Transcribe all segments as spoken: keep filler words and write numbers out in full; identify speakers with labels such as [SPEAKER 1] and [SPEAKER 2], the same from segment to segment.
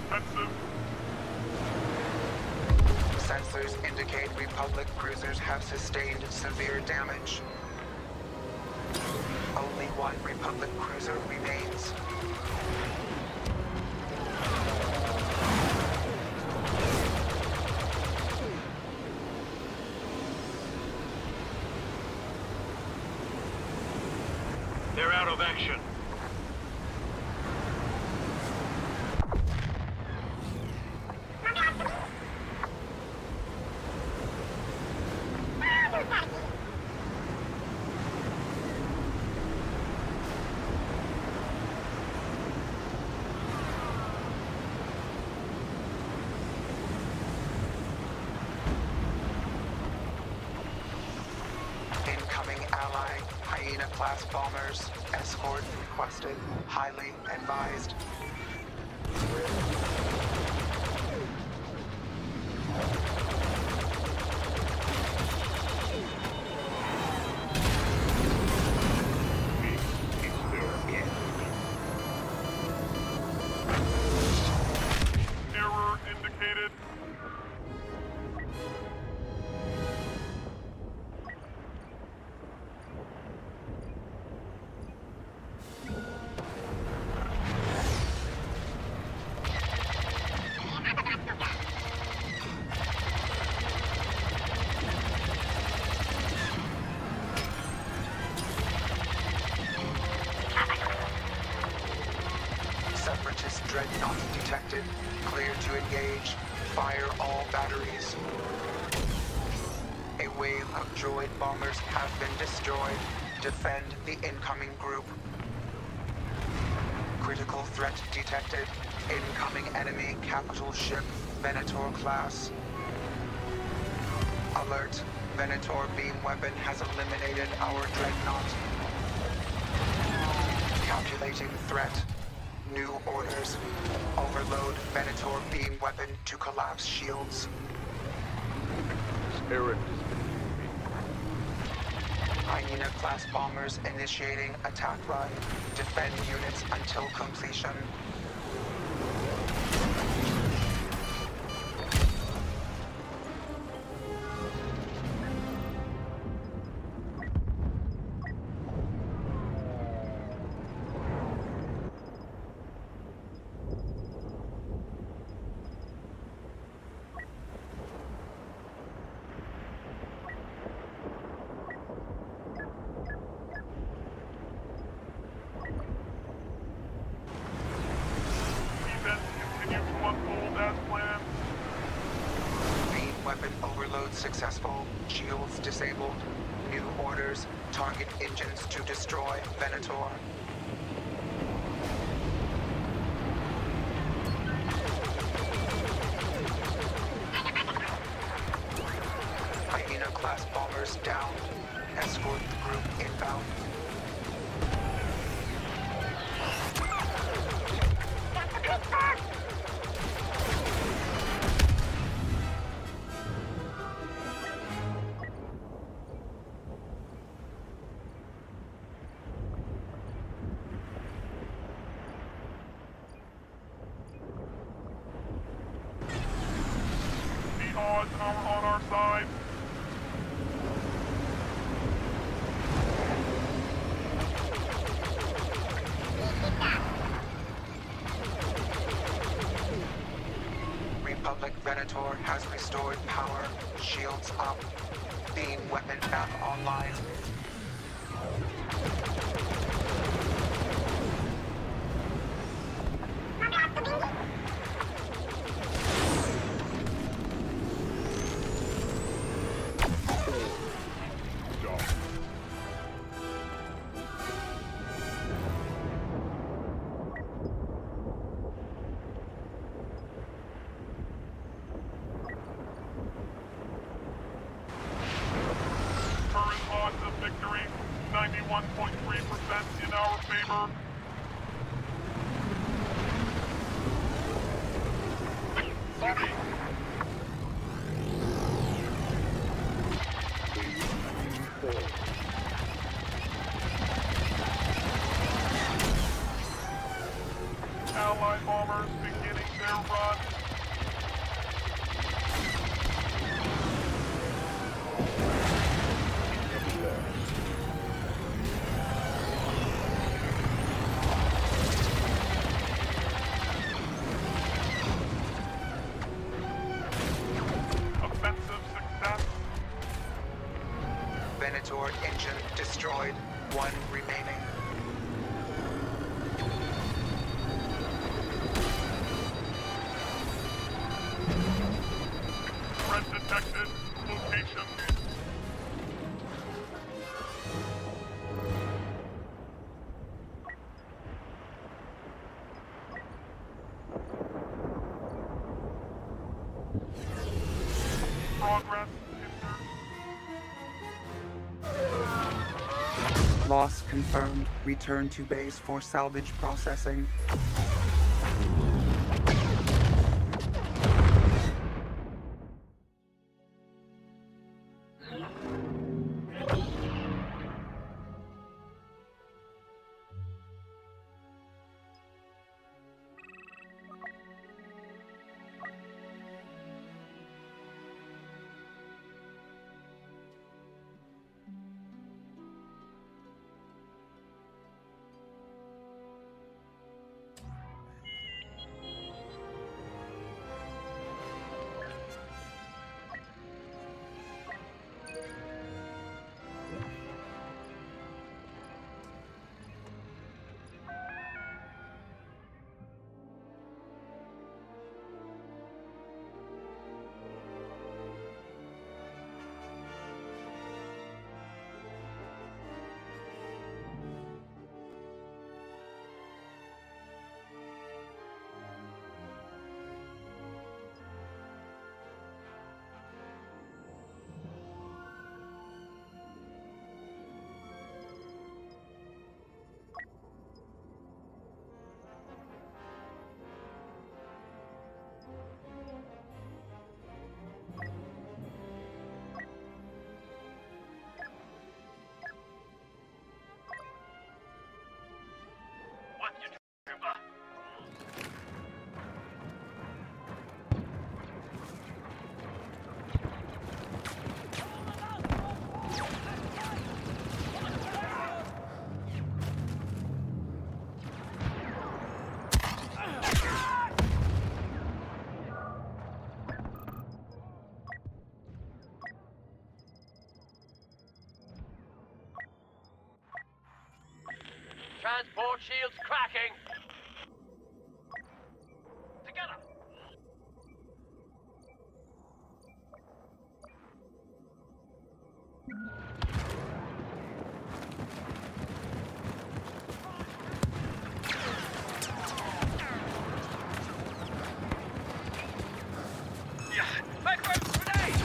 [SPEAKER 1] offensive.
[SPEAKER 2] Sensors indicate Republic cruisers have sustained severe damage. Only one Republic cruiser remains.
[SPEAKER 1] They're out of action.
[SPEAKER 2] Incoming ally, Hyena-class bombers. Escort requested. Highly advised.
[SPEAKER 1] Error indicated.
[SPEAKER 2] Separatist dreadnought detected. Clear to engage. Fire all batteries. A wave of droid bombers have been destroyed. Defend the incoming group. Critical threat detected. Incoming enemy capital ship, Venator class. Alert. Venator beam weapon has eliminated our dreadnought. Calculating threat. New orders. Overload Venator beam weapon to collapse shields.
[SPEAKER 1] Error.
[SPEAKER 2] Hyena-class bombers initiating attack run. Defend units until completion.
[SPEAKER 1] Continue to unfold as planned.
[SPEAKER 2] Beam weapon overload successful. Shields disabled. New orders. Target engines to destroy Venator. Hyena-class bombers down. Escort the group inbound.
[SPEAKER 1] The odds are on our side.
[SPEAKER 2] Republic Venator has restored power. Shields up. Beam weapon back online.
[SPEAKER 1] Current odds of victory, ninety-one point three percent in our favor. Allied bombers beginning their run. Offensive success.
[SPEAKER 2] Venator engine destroyed. One remaining.
[SPEAKER 1] Threat detected. Location. Progress hindered.
[SPEAKER 2] Loss confirmed. Return to base for salvage processing.
[SPEAKER 3] Transport shields cracking. Together. Yeah. Backwards grenade.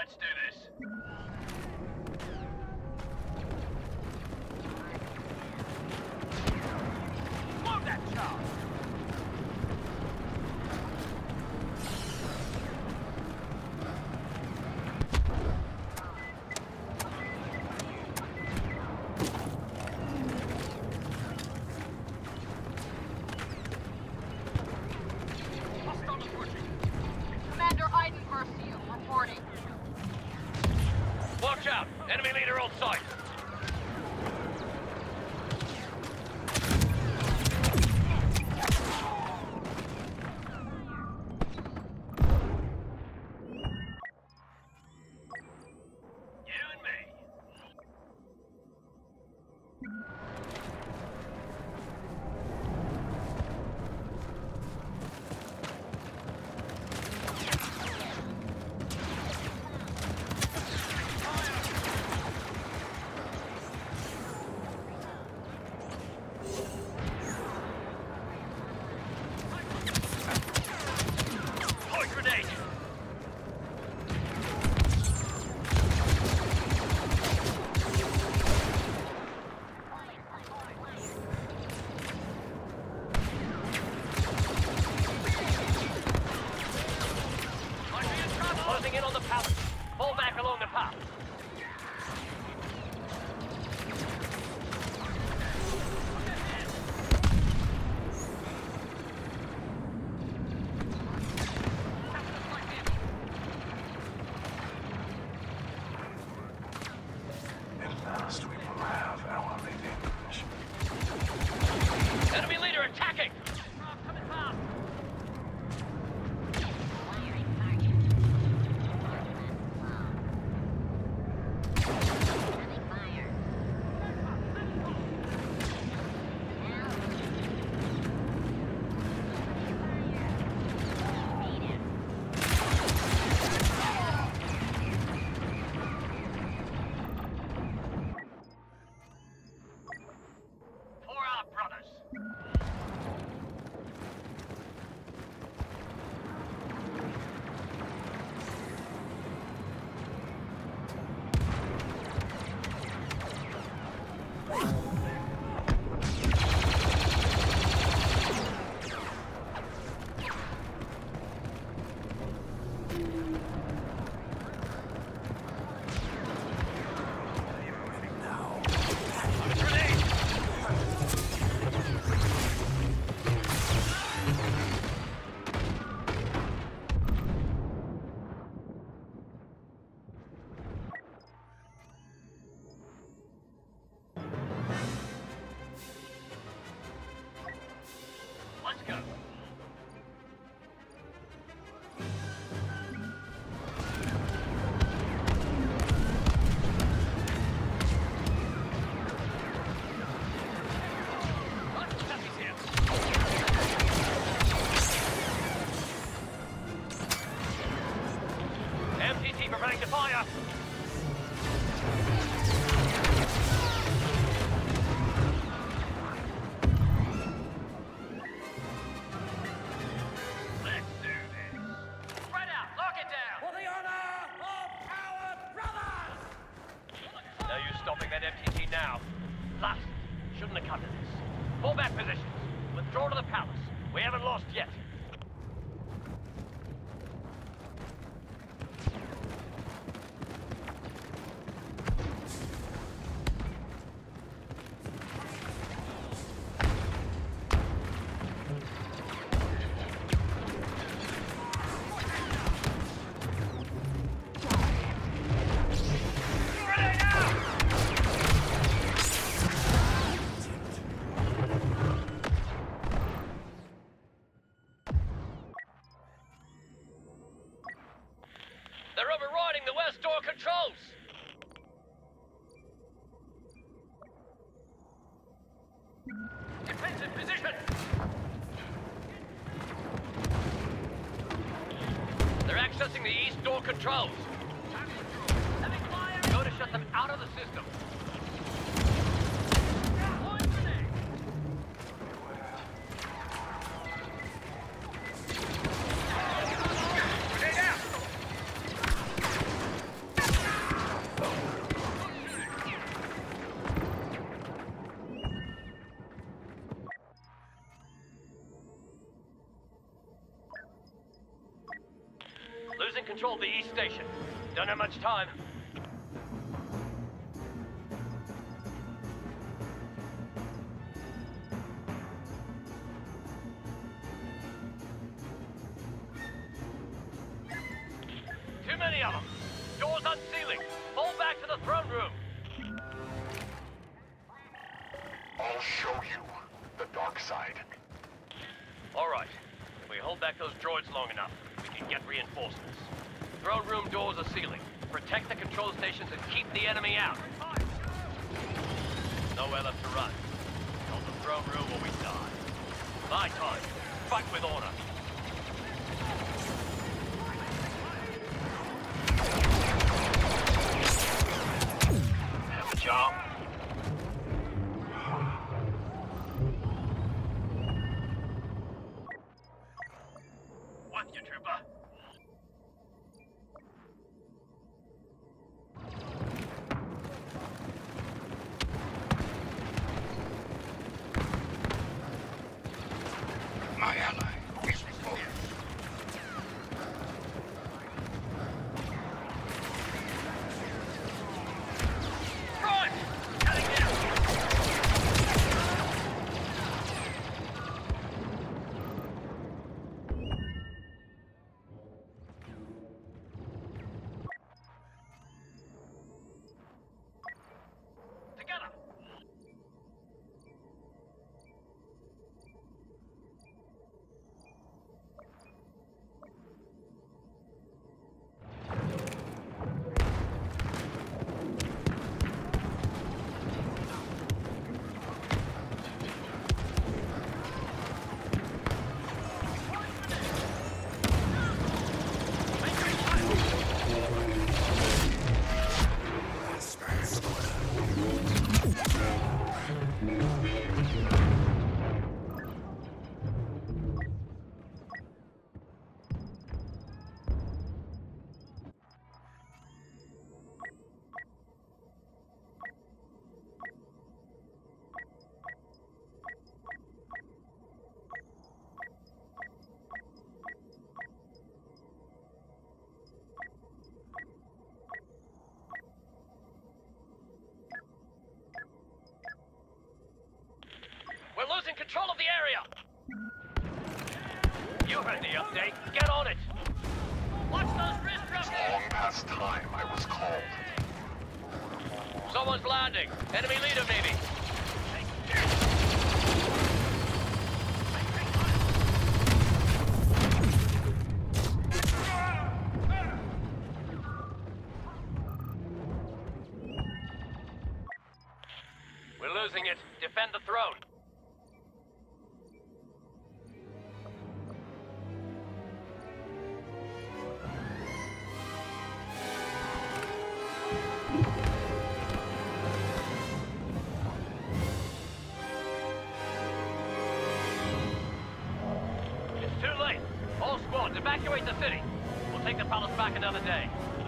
[SPEAKER 3] Let's do this. Move that charge!
[SPEAKER 4] Commander Iden Versio, reporting.
[SPEAKER 3] Watch out! Enemy leader on sight! You and me. Point grenade! Might be in trouble! Closing in on the palace. Fall back along the path.
[SPEAKER 5] At last we will have our revenge.
[SPEAKER 3] Enemy leader attacking! Coming fast! For our brothers! Grenade! Let's go. He's here. M T T preparing to fire. Let's do this. Spread out. Lock it down. For the honor of our brothers. No use stopping that M T T now. Last. Shouldn't have come to this. Fall back positions. Withdraw to the palace. We haven't lost yet. Grenade out! They're overriding the west door controls! Defensive position! They're accessing the east door controls. Heavy fire! Go to shut them out of the system. Point grenade! Grenade out! control the East Station. Don't have much time. Too many of them. Doors unsealing. Fall back to the throne room.
[SPEAKER 5] I'll show you the dark side.
[SPEAKER 3] All right. If we hold back those droids long enough, we can get reinforcements. Throne room doors are sealing. Protect the control stations and keep the enemy out. Nowhere left to run. Hold the throne room or we die. My time. Fight with order. Have a job. What, you trooper?
[SPEAKER 5] My ally is before you.
[SPEAKER 3] Front! Cutting down! Together! We're losing control of the area! You heard the update. Get on it! Watch those wrist
[SPEAKER 5] It's
[SPEAKER 3] drops!
[SPEAKER 5] long past time I was called.
[SPEAKER 3] Someone's landing. Enemy leader, maybe. We're losing it. Defend the throne. It's too late. All squads, evacuate the city. We'll take the palace back another day.